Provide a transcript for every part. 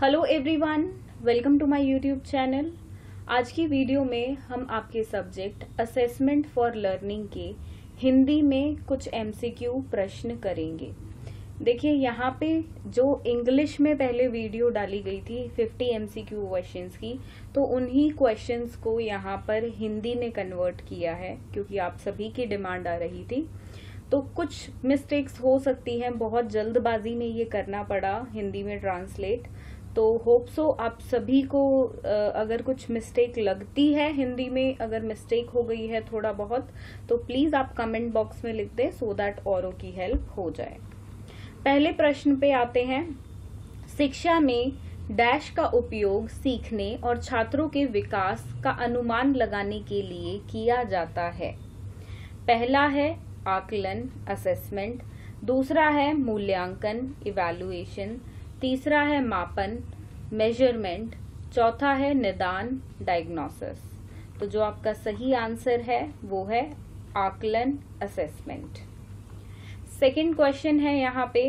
Hello everyone, welcome to my YouTube channel. आज की video में हम आपके सब्जेक्ट असेसमेंट फॉर लर्निंग के हिंदी में कुछ एमसीक्यू प्रश्न करेंगे। देखिए यहाँ पे जो इंग्लिश में पहले वीडियो डाली गई थी 50 एमसीक्यू क्वेश्चंस की, तो उन्हीं क्वेश्चंस को यहाँ पर हिंदी में कन्वर्ट किया है क्योंकि आप सभी की डिमांड आ रही थी। तो कुछ मिस्टेक्स हो सकती हैं, बहुत जल्दबाजी में ये करना पड़ा हिंदी में ट्रांसलेट। तो होप सो आप सभी को अगर कुछ मिस्टेक लगती है हिंदी में, अगर मिस्टेक हो गई है थोड़ा बहुत, तो प्लीज आप कमेंट बॉक्स में लिख दें सो दैट औरों की हेल्प हो जाए। पहले प्रश्न पे आते हैं। शिक्षा में डैश का उपयोग सीखने और छात्रों के विकास का अनुमान लगाने के लिए किया जाता है। पहला है आकलन असेसमेंट, दूसरा है मूल्यांकन इवैल्यूएशन, तीसरा है मापन मेजरमेंट, चौथा है निदान डायग्नोसिस। तो जो आपका सही आंसर है वो है आकलन असेसमेंट। सेकंड क्वेश्चन है यहाँ पे,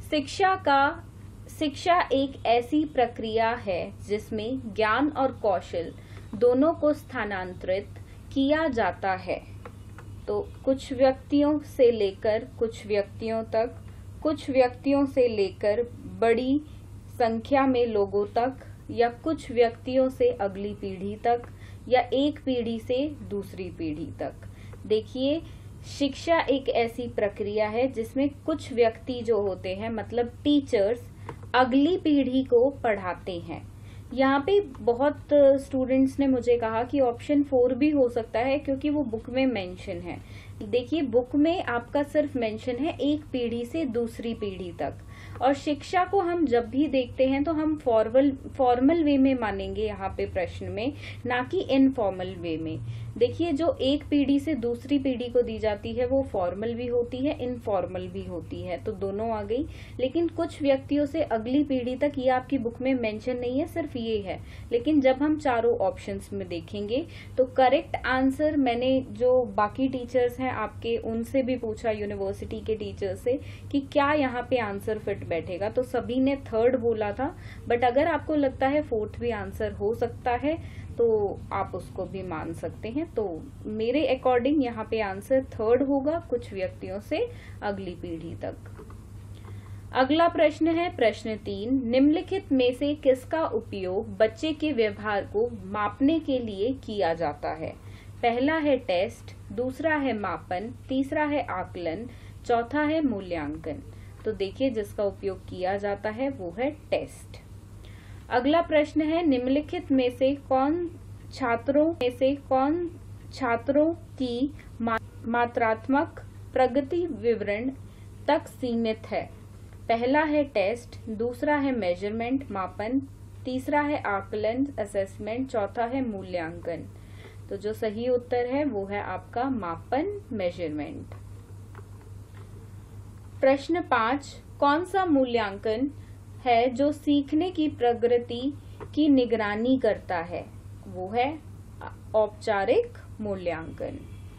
शिक्षा एक ऐसी प्रक्रिया है जिसमें ज्ञान और कौशल दोनों को स्थानांतरित किया जाता है। तो कुछ व्यक्तियों से लेकर कुछ व्यक्तियों तक, कुछ व्यक्तियों से लेकर बड़ी संख्या में लोगों तक, या कुछ व्यक्तियों से अगली पीढ़ी तक, या एक पीढ़ी से दूसरी पीढ़ी तक। देखिए, शिक्षा एक ऐसी प्रक्रिया है जिसमें कुछ व्यक्ति जो होते हैं, मतलब टीचर्स, अगली पीढ़ी को पढ़ाते हैं। यहाँ पे बहुत स्टूडेंट्स ने मुझे कहा कि ऑप्शन 4 भी हो सकता है क्योंकि वो बुक में मेंशन है। देखिए, बुक में आपका सिर्फ मेंशन है एक पीढ़ी से दूसरी पीढ़ी तक, और शिक्षा को हम जब भी देखते हैं तो हम फॉर्मल वे में मानेंगे यहाँ पे प्रश्न में, ना कि इनफॉर्मल वे में। देखिए, जो एक पीढ़ी से दूसरी पीढ़ी को दी जाती है वो फॉर्मल भी होती है, इनफॉर्मल भी होती है, तो दोनों आ गई। लेकिन कुछ व्यक्तियों से अगली पीढ़ी तक, ये आपकी बुक में मेंशन नहीं है, सिर्फ ये है। लेकिन जब हम चारों ऑप्शंस में देखेंगे तो करेक्ट आंसर, मैंने जो बाकी टीचर्स हैं आपके उनसे भी पूछा, यूनिवर्सिटी के टीचर से, कि क्या यहाँ पे आंसर फिट बैठेगा, तो सभी ने 3rd बोला था। बट अगर आपको लगता है 4th भी आंसर हो सकता है तो आप उसको भी मान सकते हैं। तो मेरे अकॉर्डिंग यहाँ पे आंसर 3rd होगा, कुछ व्यक्तियों से अगली पीढ़ी तक। अगला प्रश्न है प्रश्न 3, निम्नलिखित में से किसका उपयोग बच्चे के व्यवहार को मापने के लिए किया जाता है। पहला है टेस्ट, दूसरा है मापन, तीसरा है आकलन, चौथा है मूल्यांकन। तो देखिए, जिसका उपयोग किया जाता है वो है टेस्ट। अगला प्रश्न है, निम्नलिखित में से कौन छात्रों की मात्रात्मक प्रगति विवरण तक सीमित है। पहला है टेस्ट, दूसरा है मेजरमेंट मापन, तीसरा है आकलन असेसमेंट, चौथा है मूल्यांकन। तो जो सही उत्तर है वो है आपका मापन मेजरमेंट। प्रश्न 5, कौन सा मूल्यांकन है जो सीखने की प्रगति की निगरानी करता है। वो है औपचारिक मूल्यांकन।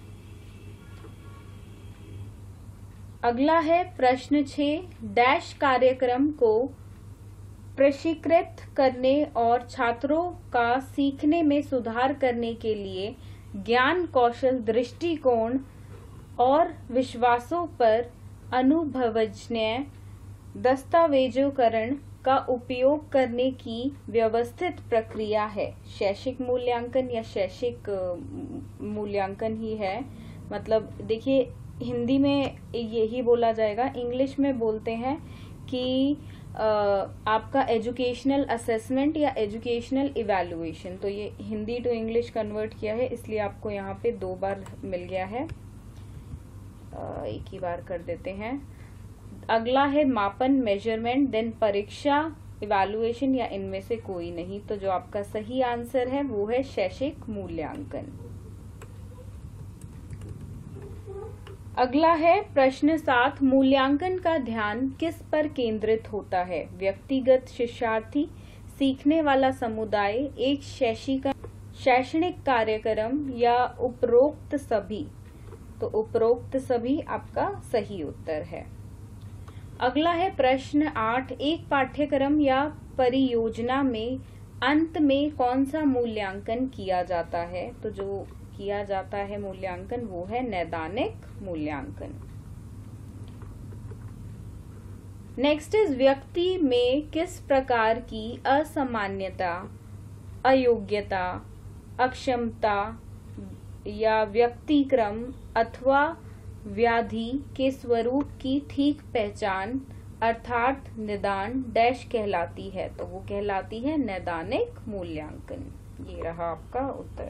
अगला है प्रश्न 6, डैश कार्यक्रम को प्रशिक्षित करने और छात्रों का सीखने में सुधार करने के लिए ज्ञान कौशल दृष्टिकोण और विश्वासों पर अनुभवजन्य दस्तावेजोकरण का उपयोग करने की व्यवस्थित प्रक्रिया है। शैक्षिक मूल्यांकन या शैक्षिक मूल्यांकन ही है। मतलब देखिए, हिंदी में यही बोला जाएगा, इंग्लिश में बोलते हैं कि आपका एजुकेशनल असेसमेंट या एजुकेशनल इवैल्यूएशन। तो ये हिंदी टू इंग्लिश कन्वर्ट किया है, इसलिए आपको यहाँ पे 2 बार मिल गया है, एक ही बार कर देते हैं। अगला है मापन मेजरमेंट, देन परीक्षा इवैल्यूएशन, या इनमें से कोई नहीं। तो जो आपका सही आंसर है वो है शैक्षिक मूल्यांकन। अगला है प्रश्न 7, मूल्यांकन का ध्यान किस पर केंद्रित होता है। व्यक्तिगत शिक्षार्थी, सीखने वाला समुदाय, एक शैक्षणिक कार्यक्रम, या उपरोक्त सभी। तो उपरोक्त सभी आपका सही उत्तर है। अगला है प्रश्न 8, एक पाठ्यक्रम या परियोजना में अंत में कौन सा मूल्यांकन किया जाता है? तो जो किया जाता है मूल्यांकन वो है नैदानिक मूल्यांकन। नेक्स्ट इज व्यक्ति में किस प्रकार की असामान्यता, अयोग्यता, अक्षमता या व्यक्तिक्रम अथवा व्याधि के स्वरूप की ठीक पहचान अर्थात निदान डैश कहलाती है? तो वो कहलाती है नैदानिक मूल्यांकन। ये रहा आपका उत्तर।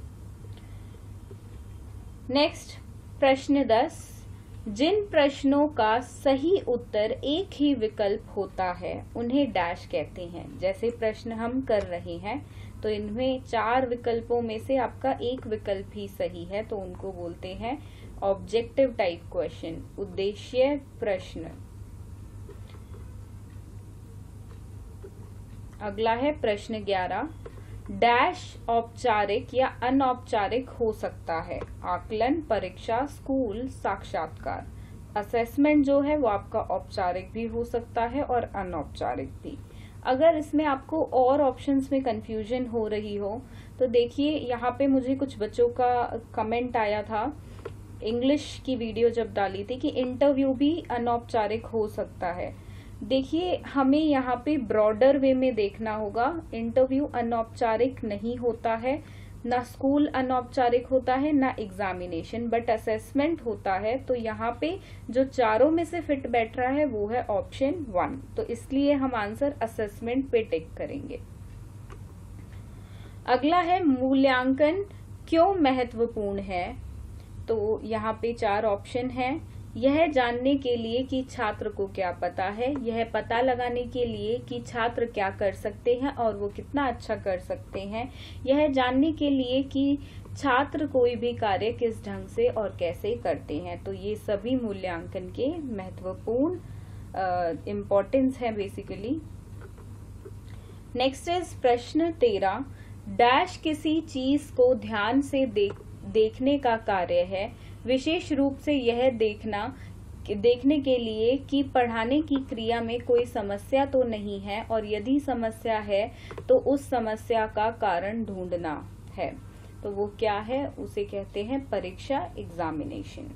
नेक्स्ट प्रश्न 10, जिन प्रश्नों का सही उत्तर एक ही विकल्प होता है उन्हें डैश कहते हैं। जैसे प्रश्न हम कर रहे हैं तो इनमें 4 विकल्पों में से आपका एक विकल्प ही सही है, तो उनको बोलते हैं ऑब्जेक्टिव टाइप क्वेश्चन, उद्देश्य प्रश्न। अगला है प्रश्न 11, डैश औपचारिक या अनौपचारिक हो सकता है? आकलन, परीक्षा, स्कूल, साक्षात्कार। असेसमेंट जो है वो आपका औपचारिक भी हो सकता है और अनौपचारिक भी। अगर इसमें आपको और ऑप्शंस में कंफ्यूजन हो रही हो तो देखिए, यहाँ पे मुझे कुछ बच्चों का कमेंट आया था इंग्लिश की वीडियो जब डाली थी कि इंटरव्यू भी अनौपचारिक हो सकता है। देखिए, हमें यहाँ पे ब्रॉडर वे में देखना होगा। इंटरव्यू अनौपचारिक नहीं होता है, ना स्कूल अनौपचारिक होता है, ना एग्जामिनेशन, बट असेसमेंट होता है। तो यहाँ पे जो चारों में से फिट बैठ रहा है वो है ऑप्शन 1, तो इसलिए हम आंसर असेसमेंट पे टिक करेंगे। अगला है मूल्यांकन क्यों महत्वपूर्ण है? तो यहाँ पे 4 ऑप्शन हैं। यह जानने के लिए कि छात्र को क्या पता है, यह पता लगाने के लिए कि छात्र क्या कर सकते हैं और वो कितना अच्छा कर सकते हैं, यह जानने के लिए कि छात्र कोई भी कार्य किस ढंग से और कैसे करते हैं। तो ये सभी मूल्यांकन के महत्वपूर्ण इम्पोर्टेंस है बेसिकली। नेक्स्ट इज प्रश्न 13, डैश किसी चीज को ध्यान से देखने का कार्य है, विशेष रूप से यह देखने के लिए कि पढ़ाने की क्रिया में कोई समस्या तो नहीं है, और यदि समस्या है तो उस समस्या का कारण ढूंढना है। तो वो क्या है? उसे कहते हैं परीक्षा, एग्जामिनेशन।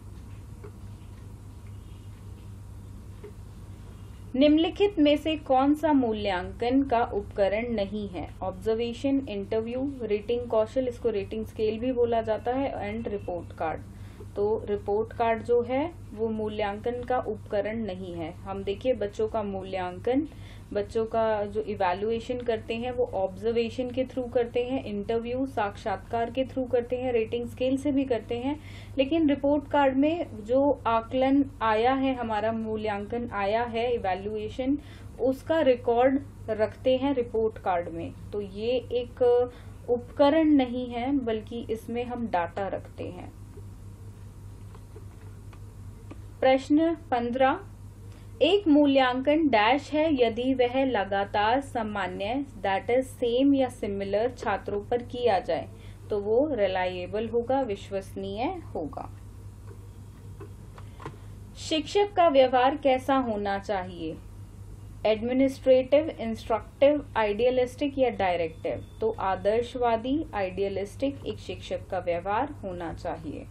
निम्नलिखित में से कौन सा मूल्यांकन का उपकरण नहीं है? ऑब्जर्वेशन, इंटरव्यू, रेटिंग कौशल, इसको रेटिंग स्केल भी बोला जाता है, एंड रिपोर्ट कार्ड। तो रिपोर्ट कार्ड जो है वो मूल्यांकन का उपकरण नहीं है। हम देखिए, बच्चों का मूल्यांकन, बच्चों का जो इवैल्यूएशन करते हैं वो ऑब्जर्वेशन के थ्रू करते हैं, इंटरव्यू, साक्षात्कार के थ्रू करते हैं, रेटिंग स्केल से भी करते हैं। लेकिन रिपोर्ट कार्ड में जो आकलन आया है, हमारा मूल्यांकन आया है, इवैल्यूएशन, उसका रिकॉर्ड रखते हैं रिपोर्ट कार्ड में। तो ये एक उपकरण नहीं है, बल्कि इसमें हम डाटा रखते हैं। प्रश्न 15, एक मूल्यांकन डैश है यदि वह लगातार सामान्य, दैट इज सेम या सिमिलर छात्रों पर किया जाए। तो वो रिलायबल होगा, विश्वसनीय होगा। शिक्षक का व्यवहार कैसा होना चाहिए? एडमिनिस्ट्रेटिव, इंस्ट्रक्टिव, आइडियलिस्टिक या डायरेक्टिव? तो आदर्शवादी, आइडियलिस्टिक एक शिक्षक का व्यवहार होना चाहिए।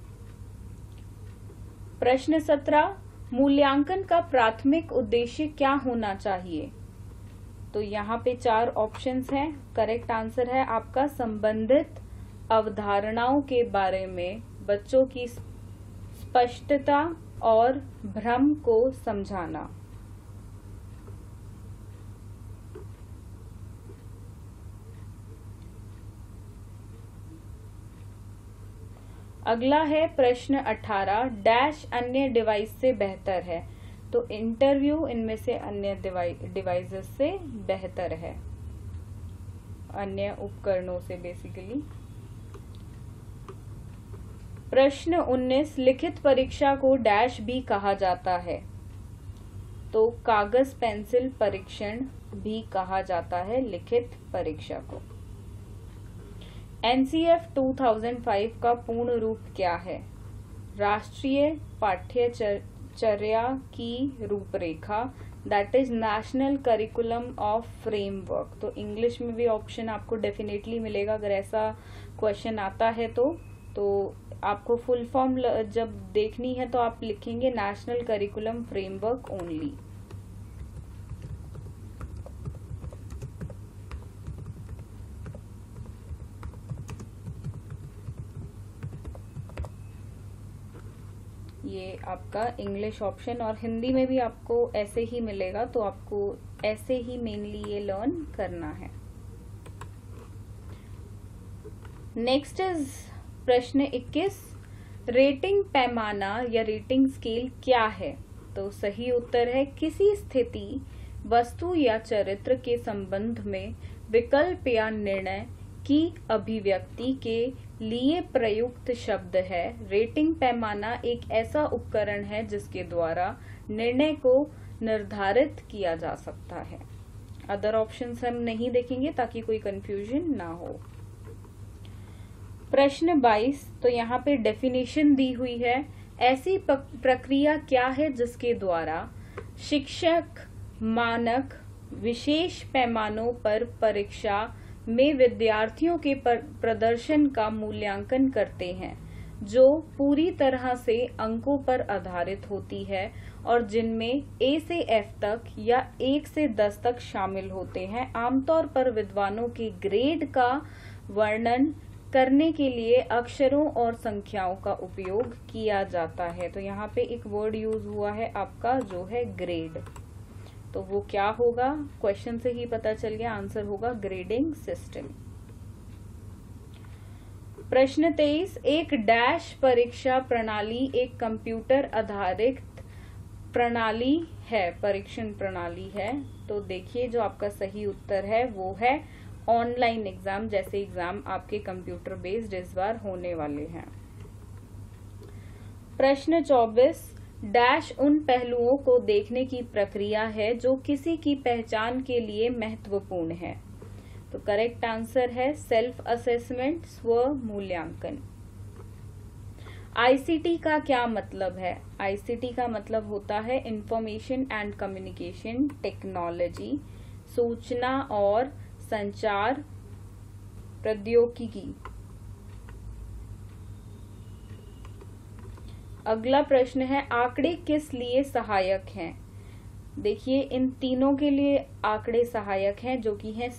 प्रश्न 17, मूल्यांकन का प्राथमिक उद्देश्य क्या होना चाहिए? तो यहाँ पे 4 ऑप्शंस हैं। करेक्ट आंसर है आपका संबंधित अवधारणाओं के बारे में बच्चों की स्पष्टता और भ्रम को समझाना। अगला है प्रश्न 18, डैश अन्य डिवाइस से बेहतर है? तो इंटरव्यू इनमें से अन्य डिवाइसेस से बेहतर है, अन्य उपकरणों से बेसिकली। प्रश्न 19, लिखित परीक्षा को डैश भी कहा जाता है? तो कागज पेंसिल परीक्षण भी कहा जाता है लिखित परीक्षा को। NCF 2005 का पूर्ण रूप क्या है? राष्ट्रीय पाठ्यचर्या की रूपरेखा, that is national curriculum of framework. तो इंग्लिश में भी ऑप्शन आपको डेफिनेटली मिलेगा अगर ऐसा क्वेश्चन आता है तो आपको फुल फॉर्म जब देखनी है तो आप लिखेंगे नेशनल करिकुलम फ्रेमवर्क ओनली। ये आपका इंग्लिश ऑप्शन, और हिंदी में भी आपको ऐसे ही मिलेगा, तो आपको ऐसे ही मेनली ये लर्न करना है। नेक्स्ट इज प्रश्न 21, रेटिंग पैमाना या रेटिंग स्केल क्या है? तो सही उत्तर है किसी स्थिति, वस्तु या चरित्र के संबंध में विकल्प या निर्णय की अभिव्यक्ति के लिए प्रयुक्त शब्द है। रेटिंग पैमाना एक ऐसा उपकरण है जिसके द्वारा निर्णय को निर्धारित किया जा सकता है। अदर ऑप्शंस हम नहीं देखेंगे ताकि कोई कंफ्यूजन ना हो। प्रश्न 22, तो यहाँ पे डेफिनेशन दी हुई है। ऐसी प्रक्रिया क्या है जिसके द्वारा शिक्षक मानक विशेष पैमानों पर परीक्षा में विद्यार्थियों के प्रदर्शन का मूल्यांकन करते हैं, जो पूरी तरह से अंकों पर आधारित होती है और जिनमें A से F तक या 1 से 10 तक शामिल होते हैं। आमतौर पर विद्वानों के ग्रेड का वर्णन करने के लिए अक्षरों और संख्याओं का उपयोग किया जाता है। तो यहाँ पे एक वर्ड यूज हुआ है आपका जो है ग्रेड, तो वो क्या होगा? क्वेश्चन से ही पता चल गया, आंसर होगा ग्रेडिंग सिस्टम। प्रश्न 23, एक डैश परीक्षा प्रणाली एक कंप्यूटर आधारित प्रणाली है, परीक्षण प्रणाली है। तो देखिए जो आपका सही उत्तर है वो है ऑनलाइन एग्जाम, जैसे एग्जाम आपके कंप्यूटर बेस्ड इस बार होने वाले हैं। प्रश्न 24, डैश उन पहलुओं को देखने की प्रक्रिया है जो किसी की पहचान के लिए महत्वपूर्ण है। तो करेक्ट आंसर है सेल्फ असेसमेंट, स्व मूल्यांकन। आईसीटी का क्या मतलब है? आईसीटी का मतलब होता है इंफॉर्मेशन एंड कम्युनिकेशन टेक्नोलॉजी, सूचना और संचार प्रौद्योगिकी। अगला प्रश्न है आंकड़े किस लिए सहायक हैं? देखिए इन तीनों के लिए आंकड़े सहायक हैं, जो कि है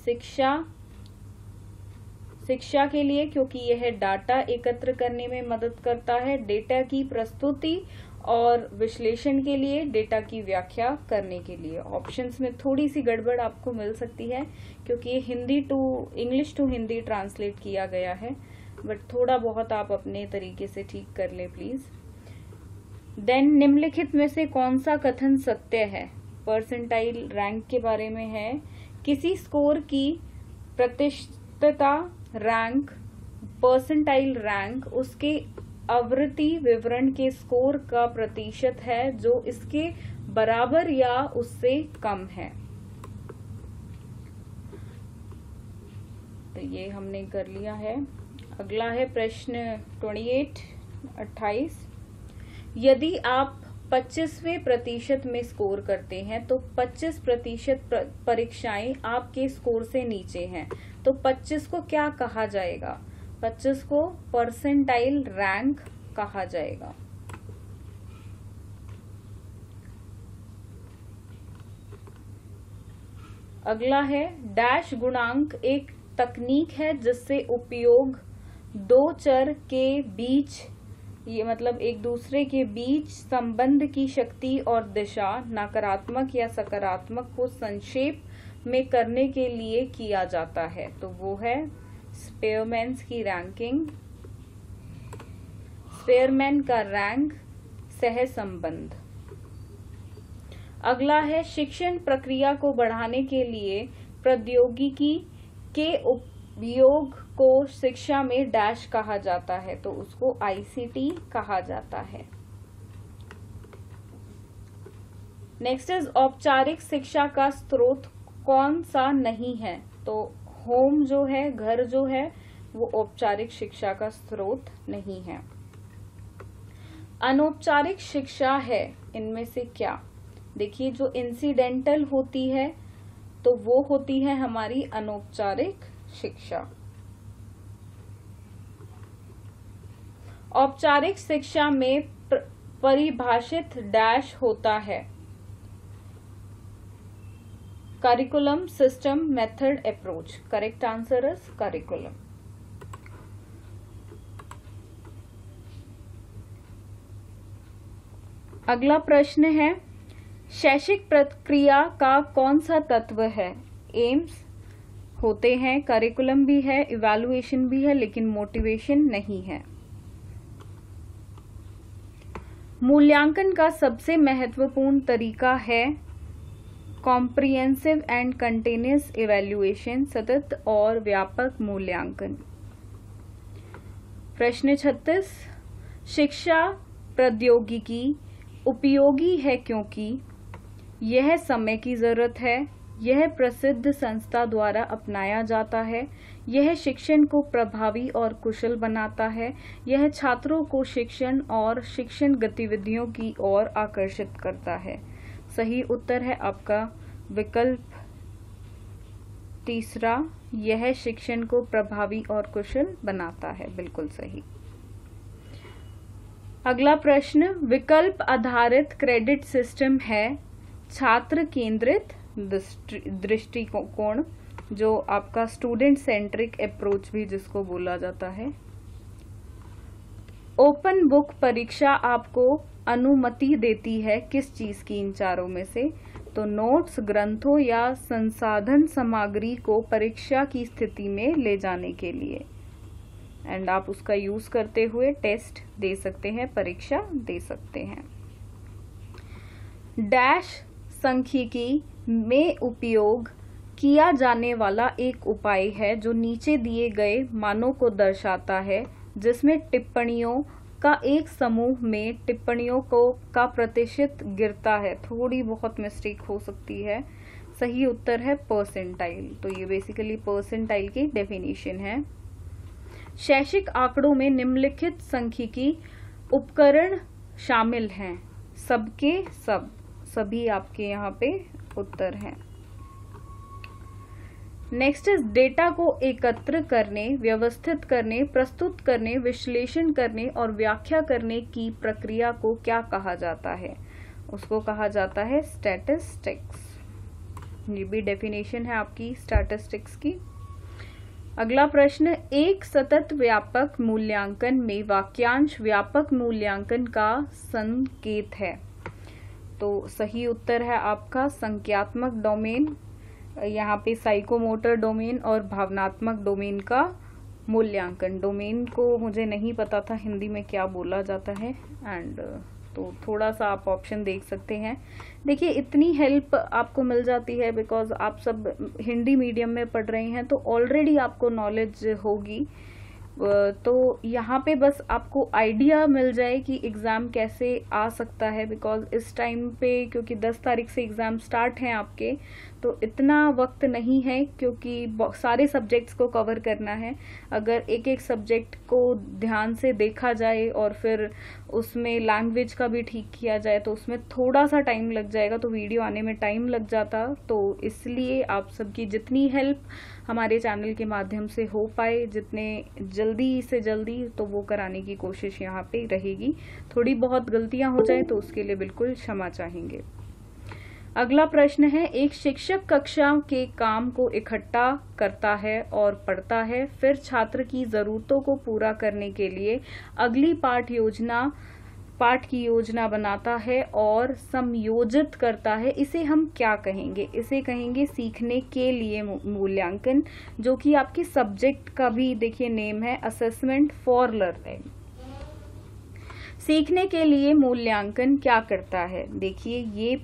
शिक्षा के लिए क्योंकि यह डाटा एकत्र करने में मदद करता है, डेटा की प्रस्तुति और विश्लेषण के लिए, डेटा की व्याख्या करने के लिए। ऑप्शंस में थोड़ी सी गड़बड़ आपको मिल सकती है क्योंकि ये इंग्लिश टू हिंदी ट्रांसलेट किया गया है, बट थोड़ा बहुत आप अपने तरीके से ठीक कर ले प्लीज। देन निम्नलिखित में से कौन सा कथन सत्य है? परसेंटाइल रैंक के बारे में है। किसी स्कोर की प्रतिशतता रैंक, परसेंटाइल रैंक उसके आवृत्ति विवरण के स्कोर का प्रतिशत है जो इसके बराबर या उससे कम है। तो ये हमने कर लिया है। अगला है प्रश्न 28। यदि आप 25वें प्रतिशत में स्कोर करते हैं तो 25% परीक्षाएं आपके स्कोर से नीचे हैं, तो 25 को क्या कहा जाएगा? 25 को परसेंटाइल रैंक कहा जाएगा। अगला है डैश गुणांक एक तकनीक है जिससे उपयोग दो चर के बीच, ये मतलब एक दूसरे के बीच संबंध की शक्ति और दिशा नकारात्मक या सकारात्मक को संक्षेप में करने के लिए किया जाता है। तो वो है स्पेयरमैन की रैंकिंग, स्पेयरमैन का रैंक सह संबंध। अगला है शिक्षण प्रक्रिया को बढ़ाने के लिए प्रौद्योगिकी के उपयोग को शिक्षा में डैश कहा जाता है, तो उसको आईसीटी कहा जाता है। नेक्स्ट इज औपचारिक शिक्षा का स्रोत कौन सा नहीं है? तो होम जो है, घर जो है, वो औपचारिक शिक्षा का स्रोत नहीं है। अनौपचारिक शिक्षा है इनमें से क्या? देखिए जो इंसिडेंटल होती है तो वो होती है हमारी अनौपचारिक शिक्षा। औपचारिक शिक्षा में परिभाषित डैश होता है curriculum, system, method, approach. Correct answer is curriculum. अगला प्रश्न है, शैक्षिक प्रक्रिया का कौन सा तत्व है? एम्स होते हैं, करिकुलम भी है, इवैल्यूएशन भी है, लेकिन मोटिवेशन नहीं है। मूल्यांकन का सबसे महत्वपूर्ण तरीका है कॉम्प्रिहेंसिव एंड कंटिन्यूअस इवैल्यूएशन, सतत और व्यापक मूल्यांकन। प्रश्न 36, शिक्षा प्रौद्योगिकी उपयोगी है क्योंकि यह समय की जरूरत है, यह प्रसिद्ध संस्था द्वारा अपनाया जाता है, यह शिक्षण को प्रभावी और कुशल बनाता है, यह छात्रों को शिक्षण और शिक्षण गतिविधियों की ओर आकर्षित करता है। सही उत्तर है आपका विकल्प तीसरा, यह शिक्षण को प्रभावी और कुशल बनाता है। बिल्कुल सही। अगला प्रश्न, विकल्प आधारित क्रेडिट सिस्टम है छात्र केंद्रित दृष्टिकोण, जो आपका स्टूडेंट सेंट्रिक अप्रोच भी जिसको बोला जाता है। ओपन बुक परीक्षा आपको अनुमति देती है किस चीज की? इन चारों में से तो नोट्स, ग्रंथों या संसाधन सामग्री को परीक्षा की स्थिति में ले जाने के लिए, एंड आप उसका यूज करते हुए टेस्ट दे सकते हैं, परीक्षा दे सकते हैं। डैश सांख्यिकी में उपयोग किया जाने वाला एक उपाय है जो नीचे दिए गए मानों को दर्शाता है, जिसमें टिप्पणियों का एक समूह में टिप्पणियों का प्रतिशत गिरता है। थोड़ी बहुत मिस्टेक हो सकती है। सही उत्तर है परसेंटाइल। तो ये बेसिकली परसेंटाइल की डेफिनेशन है। शैक्षिक आंकड़ों में निम्नलिखित सांख्यिकी उपकरण शामिल हैं। सबके सब, सभी आपके यहाँ पे उत्तर हैं। नेक्स्ट इज डेटा को एकत्र करने, व्यवस्थित करने, प्रस्तुत करने, विश्लेषण करने और व्याख्या करने की प्रक्रिया को क्या कहा जाता है? उसको कहा जाता है स्टैटिस्टिक्स। ये भी डेफिनेशन है आपकी स्टैटिस्टिक्स की। अगला प्रश्न, एक सतत व्यापक मूल्यांकन में वाक्यांश व्यापक मूल्यांकन का संकेत है। तो सही उत्तर है आपका संज्ञात्मक डोमेन, यहाँ पे साइकोमोटर डोमेन और भावनात्मक डोमेन का मूल्यांकन। डोमेन को मुझे नहीं पता था हिंदी में क्या बोला जाता है, एंड तो थोड़ा सा आप ऑप्शन देख सकते हैं। देखिए इतनी हेल्प आपको मिल जाती है बिकॉज आप सब हिंदी मीडियम में पढ़ रहे हैं, तो ऑलरेडी आपको नॉलेज होगी। तो यहाँ पे बस आपको आइडिया मिल जाए कि एग्ज़ाम कैसे आ सकता है, बिकॉज इस टाइम पे क्योंकि 10 तारीख से एग्ज़ाम स्टार्ट हैं आपके, तो इतना वक्त नहीं है क्योंकि सारे सब्जेक्ट्स को कवर करना है। अगर एक एक सब्जेक्ट को ध्यान से देखा जाए और फिर उसमें लैंग्वेज का भी ठीक किया जाए तो उसमें थोड़ा सा टाइम लग जाएगा, तो वीडियो आने में टाइम लग जाता। तो इसलिए आप सबकी जितनी हेल्प हमारे चैनल के माध्यम से हो पाए, जितने जल्दी से जल्दी, तो वो कराने की कोशिश यहाँ पे रहेगी। थोड़ी बहुत गलतियां हो जाए तो उसके लिए बिल्कुल क्षमा चाहेंगे। अगला प्रश्न है, एक शिक्षक कक्षा के काम को इकट्ठा करता है और पढ़ता है, फिर छात्र की जरूरतों को पूरा करने के लिए अगली पाठ की योजना बनाता है और समयोजित करता है। इसे हम क्या कहेंगे? इसे कहेंगे सीखने के लिए मूल्यांकन, जो कि आपके सब्जेक्ट का भी देखिए नेम है, असेसमेंट फॉर लर्निंग। सीखने के लिए मूल्यांकन क्या करता है? देखिए ये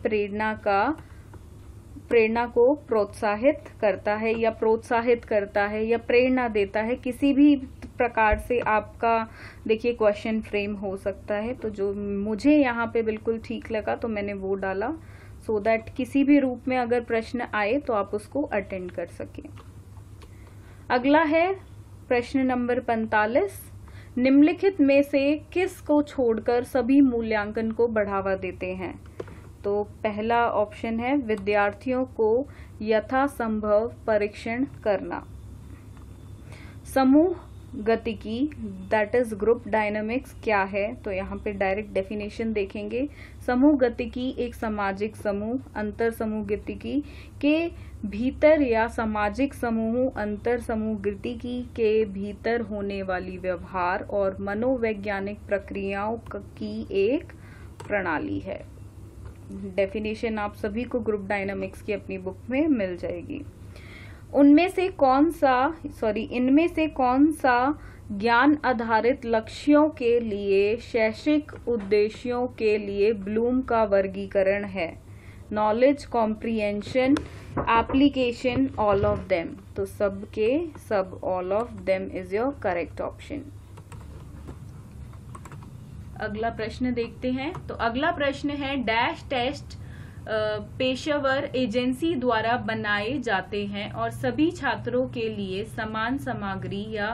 प्रेरणा को प्रोत्साहित करता है या प्रोत्साहित करता है या प्रेरणा देता है। किसी भी प्रकार से आपका देखिए क्वेश्चन फ्रेम हो सकता है। तो जो मुझे यहाँ पे बिल्कुल ठीक लगा तो मैंने वो डाला, सो दैट किसी भी रूप में अगर प्रश्न आए तो आप उसको अटेंड कर सकें। अगला है प्रश्न नंबर 45, निम्नलिखित में से किस को छोड़कर सभी मूल्यांकन को बढ़ावा देते हैं? तो पहला ऑप्शन है विद्यार्थियों को यथासंभव परीक्षण करना। समूह गतिकी दैट इज ग्रुप डायनामिक्स क्या है, तो यहाँ पे डायरेक्ट डेफिनेशन देखेंगे। समूह गतिकी एक सामाजिक समूह, अंतर समूह गतिकी के भीतर या सामाजिक समूह अंतर समूह गतिकी के भीतर होने वाली व्यवहार और मनोवैज्ञानिक प्रक्रियाओं की एक प्रणाली है। डेफिनेशन आप सभी को ग्रुप डायनामिक्स की अपनी बुक में मिल जाएगी। इनमें से कौन सा ज्ञान आधारित लक्ष्यों के लिए शैक्षिक उद्देश्यों के लिए ब्लूम का वर्गीकरण है? Knowledge, comprehension, application, all of them. तो सब all of them is your correct option. अगला प्रश्न देखते हैं। तो अगला प्रश्न है डैश टेस्ट पेशेवर एजेंसी द्वारा बनाए जाते हैं और सभी छात्रों के लिए समान सामग्री या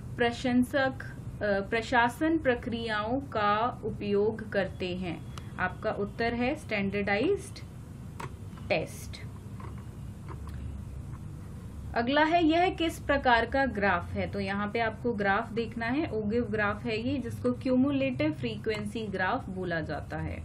प्रशासन प्रक्रियाओं का उपयोग करते हैं। आपका उत्तर है स्टैंडर्डाइज्ड टेस्ट। अगला है यह किस प्रकार का ग्राफ है? तो यहाँ पे आपको ग्राफ देखना है। ओगिव ग्राफ है ये, जिसको क्यूमुलेटिव फ्रीक्वेंसी ग्राफ बोला जाता है।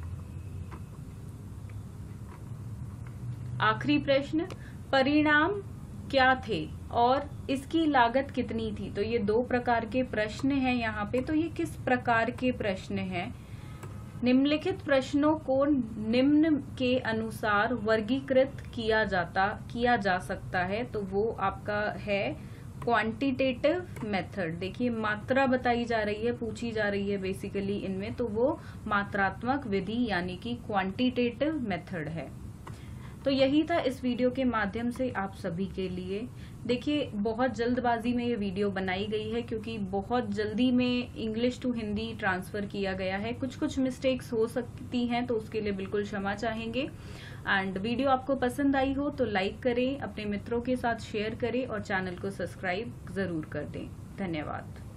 आखिरी प्रश्न, परिणाम क्या थे और इसकी लागत कितनी थी? तो ये 2 प्रकार के प्रश्न हैं यहाँ पे। तो ये किस प्रकार के प्रश्न हैं? निम्नलिखित प्रश्नों को निम्न के अनुसार वर्गीकृत किया जा सकता है। तो वो आपका है क्वांटिटेटिव मेथड। देखिए मात्रा बताई जा रही है, पूछी जा रही है बेसिकली इनमें, तो वो मात्रात्मक विधि यानी कि क्वांटिटेटिव मेथड है। तो यही था इस वीडियो के माध्यम से आप सभी के लिए। देखिए बहुत जल्दबाजी में ये वीडियो बनाई गई है क्योंकि बहुत जल्दी में इंग्लिश टू हिंदी ट्रांसफर किया गया है। कुछ मिस्टेक्स हो सकती हैं तो उसके लिए बिल्कुल क्षमा चाहेंगे। एंड वीडियो आपको पसंद आई हो तो लाइक करें, अपने मित्रों के साथ शेयर करें और चैनल को सब्सक्राइब जरूर कर दें। धन्यवाद।